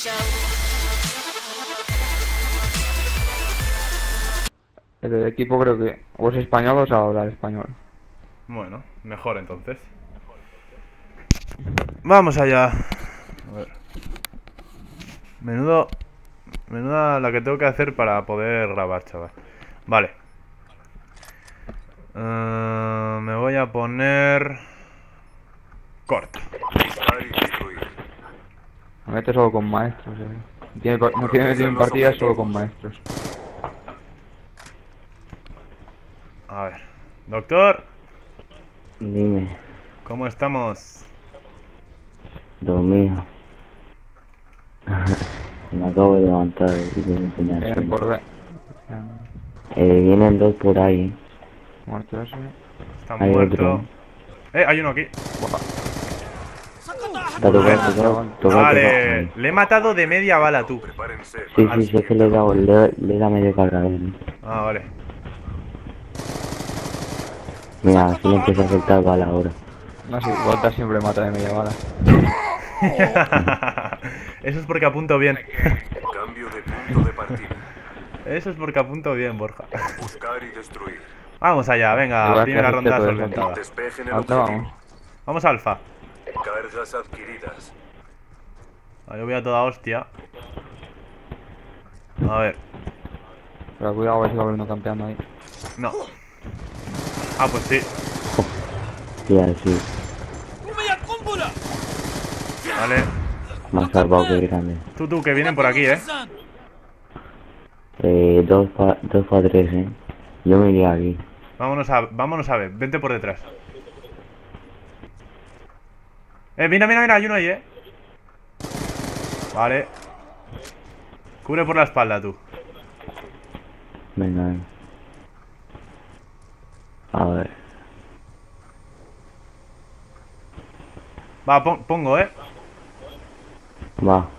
El equipo creo que o es español o sabe hablar español. Bueno, mejor entonces. Vamos allá. A ver. Menuda la que tengo que hacer para poder grabar, chaval. Vale. Me voy a poner... corto. Me mete solo con maestros. No tiene metido en partidas solo con maestros. A ver. Doctor, Dime, ¿cómo estamos? dormido. Me acabo de levantar y voy a enseñar. Por ver. Vienen dos por ahí. Muerto ese. Está Hay muerto. otro. Hay uno aquí. Está tocado. Vale, le he matado de media bala, tú. Sí, es que le he dado, le da medio carga a él. Ah, vale. Mira, así le empieza a soltar bala ahora. No sé, Volta siempre mata de media bala. Eso es porque apunto bien. Cambio de punto de partida. Eso es porque apunto bien, Borja. Buscar y destruir. Vamos allá, venga, Igual que primera hace ronda todo el solventada. Despejen el Alta, objetivo. vamos. Vamos alfa. Cargas adquiridas. Yo voy a toda hostia. A ver. Pero cuidado, a ver si va a haber uno campeando ahí. No. Ah, pues sí. Sí, así. Vale. Más salvado que grande. Tú, que vienen por aquí, Dos pa 3, Yo me iría aquí. Vámonos a ver. Vente por detrás. Mira, hay uno ahí, Vale. Cubre por la espalda, tú. Venga, a ver. Va, pongo, Va.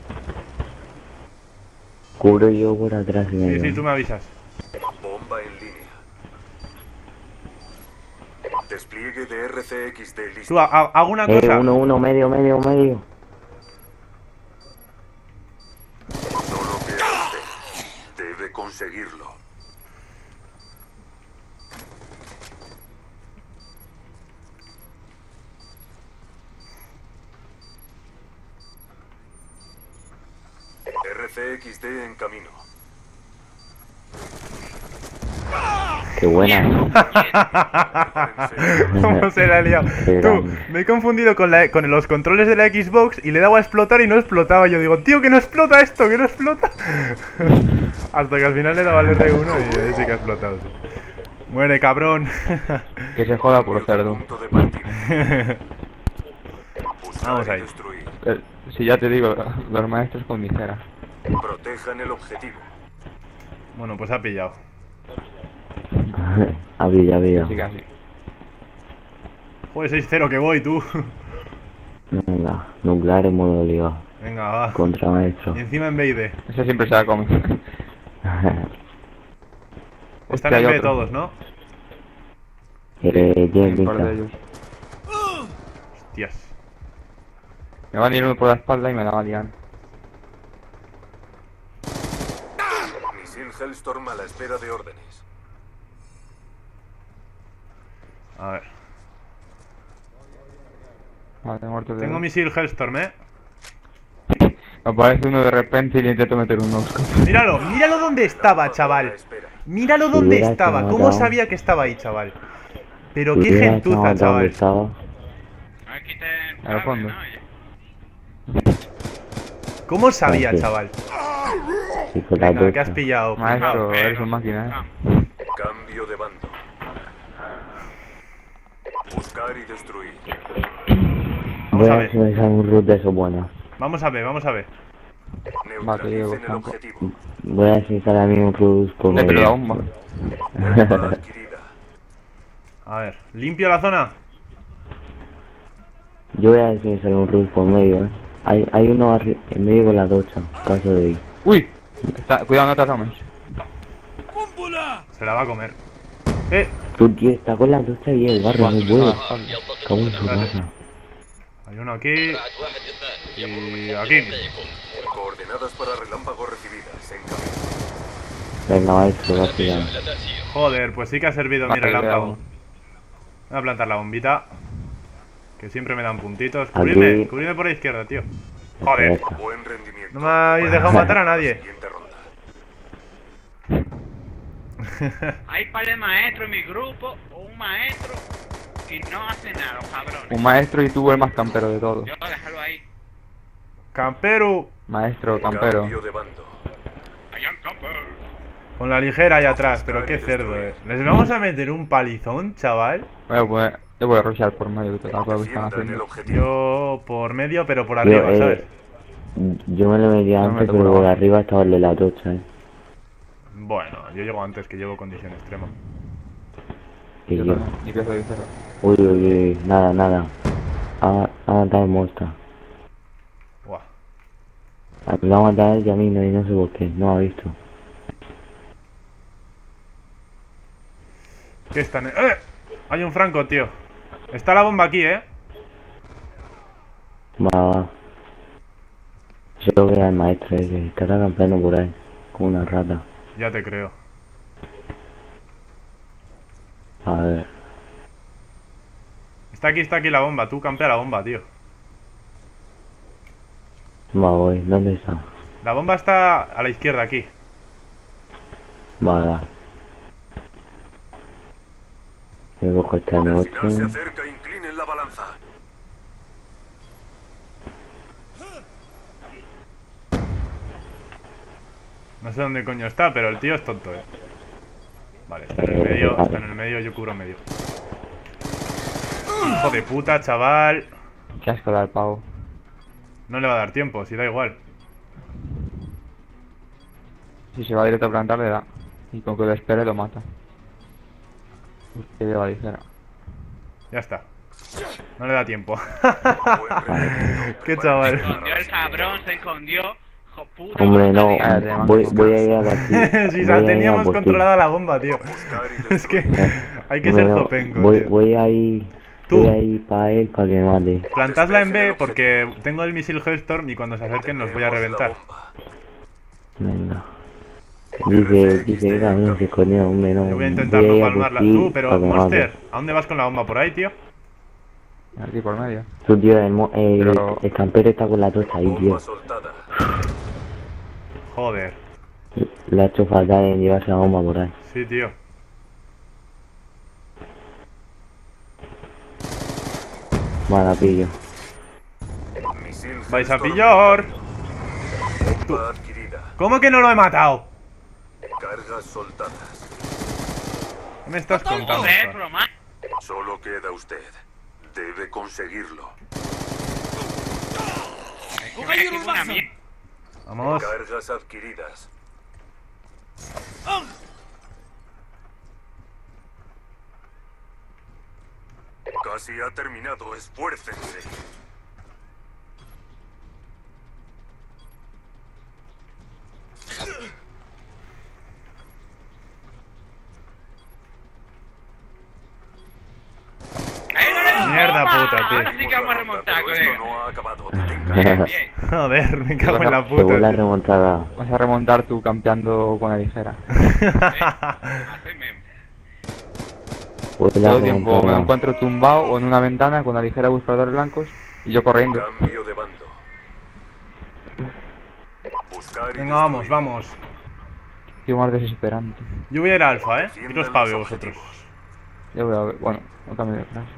Cubro yo por atrás y me Sí, tú me avisas. Bomba en línea. Despliegue de RCXD listo. Tú, hago una cosa. Uno, medio. No lo pierda usted. Debe conseguirlo. RCXD en camino. Qué buena. ¿Cómo se la ha liado? Tú, me he confundido con los controles de la Xbox y le he dado a explotar y no explotaba. Yo digo, tío, que no explota esto, que no explota. Hasta que al final le daba al R1 y ahí sí que ha explotado. Sí. Muere, cabrón. Que se joda por cerdo. Punto de partida. Vamos ahí. Destruir. Si ya te digo, los maestros con miseria. Protejan el objetivo. Bueno, pues ha pillado. Había. Así casi. Joder, 6-0 que voy, tú. Venga, nuclear en modo liga. Venga, va. Contra maestro. Y encima en B y D. Ese siempre se va a comer. Están en B todos, ¿no? Bien, Un par de ellos. Hostias. Me van a ir uno por la espalda y me la va a liar. Misil Hellstorm a la espera de órdenes. A ver. Vale, muerto de... Tengo misil Hellstorm, Aparece uno de repente y le intento meter un Oscar. Míralo dónde estaba, chaval. Míralo dónde estaba. ¿Cómo sabía que estaba ahí, chaval? Pero qué gentuza, chaval. Al fondo. ¿Cómo sabía, chaval? Venga, que has pillado. Maestro, eres un máquina, Cambio de bando. Buscar y destruir. Vamos a ver si ver. me sale un root de eso bueno. Vamos a ver. Neutralicen el objetivo. Voy a ver si sale a mí un root por Pero la medio. bomba. Bomba adquirida. A ver. ¿Limpio la zona? Yo voy a ver si me sale un root por medio, Hay uno en medio con la docha, caso de ir. ¡Uy! Cuidado, no te asomes. Se la va a comer. Tu tío está con la docha y el barrio no puede. Cago en su raza. Hay uno aquí. Y aquí. Coordenadas para relámpago recibidas. En camino. Venga, maestro, gracias. Joder, pues sí que ha servido mi Vale, relámpago. veamos. Voy a plantar la bombita. Que siempre me dan puntitos. Aquí. Cubridme por la izquierda, tío. Joder. Esta. Buen rendimiento. No me habéis dejado matar a nadie. Siguiente ronda. Hay par de maestros en mi grupo, o un maestro, y no hace nada, los cabrones. Un maestro y tú el más campero de todos. Yo, déjalo ahí. Campero. Maestro, campero. Cambio de bando. I am camper. Con la ligera ahí atrás, pero qué cerdo, Les vamos a meter un palizón, chaval. Bueno, pues yo voy a rushear por medio, que total, lo que están Defiendan el haciendo. objetivo. Yo por medio, pero por arriba, ¿sabes? Yo me lo metí No me antes, toco pero la por bola. arriba estaba el de la tocha, Bueno, yo llego antes, que llevo condición extrema. Y Yo yo. también, y pieza de cero. Uy, uy, uy, nada, nada. Ha matado el monstruo. Buah. Lo ha matado él y a mí no, y no sé por qué, no ha visto. ¿Qué están? Hay un franco, tío. Está la bomba aquí, Va. Yo creo que era el maestro ese, estará campeando por ahí, como una rata. Ya te creo. A ver. Está aquí la bomba. Tú campea la bomba, tío. Va, voy, ¿dónde está? La bomba está a la izquierda, aquí. Va. Yo cojo esta El noche. final se acerca. Inclinen la balanza. No sé dónde coño está, pero el tío es tonto, Vale, está en el medio, está en el medio, yo cubro medio. Hijo de puta, chaval. Qué asco da el pavo. No le va a dar tiempo, si da igual. Si se va directo a plantar, le da. Y con que lo espere, lo mata. Que lleva ligera. Ya está. No le da tiempo. Buen rendimiento. Qué chaval. Se escondió el cabrón, se escondió. Hijo puta. Hombre, no, Cállate, voy a ir a la Si ya teníamos controlada la bomba, tío. Buscar y Es que destruir. hay que ser zopenco, tío. voy a ir. Tú. Voy a ir para él para que me mate. Plantadla en B porque tengo el misil Hellstorm y cuando se acerquen los voy a Tenemos la reventar. bomba. Venga. Dice que también se escondió, hombre, no. Yo voy a intentar ir no a palmarla. por ti Tú, pero para que me mate. Monster, ¿a dónde vas con la bomba? ¿Por ahí, tío? Aquí por medio. Tú, tío, Pero- el campero está con la tocha ahí, tío. Bomba soltada. Joder. Le ha hecho fatal en llevarse la bomba por ahí. Sí, tío. Va, la pillo. Misil Vais a Hellstorm. pillar. Bomba adquirida. ¿Cómo que no lo he matado? Cargas soltadas. ¿Qué me estás contando? Joder, broma. Solo queda usted. Debe conseguirlo. Una mierda. Vamos. Cargas adquiridas. Casi ha terminado. Esfuércense. Mierda puta, tío. Ahora sí que vamos a remontar, Pero esto colega. no ha acabado. Detengan. Bien. Joder, me cago en la Según puta. la tío. remontada. Vas a remontar tú campeando con la ligera. Así mismo. Pues la Todo el tiempo me lo remontada. encuentro tumbado o en una ventana con la ligera buscadores blancos y yo corriendo. Cambio de bando. Buscar y Venga, vamos, destruir. vamos. Tío más desesperante. Yo voy a ir a alfa, Defiendan Iros los pave vosotros. objetivos. Yo voy a ver. Bueno, no cambio de frase.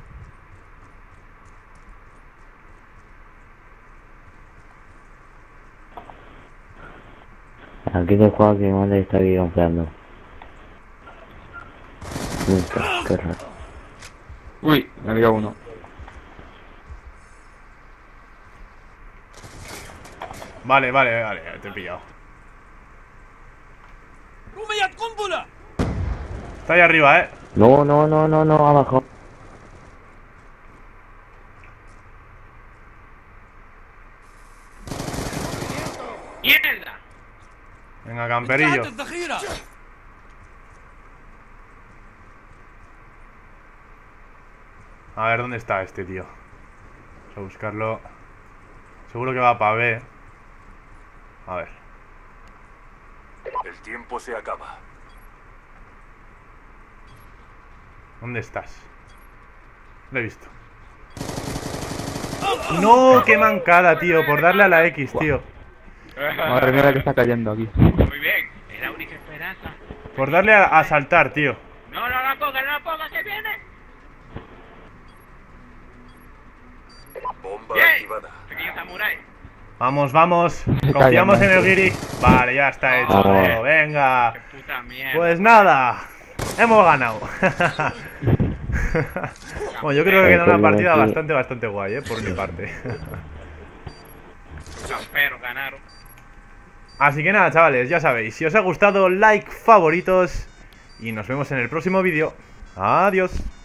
Aquí te juego que más le está aquí confiando. Qué raro. Uy, me había uno. Vale, te he pillado. Está ahí arriba, No, abajo. ¡Mierda! Venga, camperillo. A ver, ¿dónde está este tío? Vamos a buscarlo. Seguro que va para B. A ver. El tiempo se acaba. ¿Dónde estás? Lo he visto. ¡No! ¡Qué mancada, tío! Por darle a la X, tío. Madre mía, que está cayendo aquí. Muy bien, es la única esperanza. Por darle a saltar, tío. No, no la ponga, que viene. Bomba Bien, activada. pequeño samurái. Vamos, vamos. Confiamos en el Guiri. Vale, ya está hecho todo. Venga. Qué puta mierda. Pues nada. Hemos ganado. Bueno, yo creo que queda una partida bastante guay, por mi parte. Pero ganaron. Así que nada, chavales, ya sabéis. Si os ha gustado, like, favoritos. Y nos vemos en el próximo vídeo. Adiós.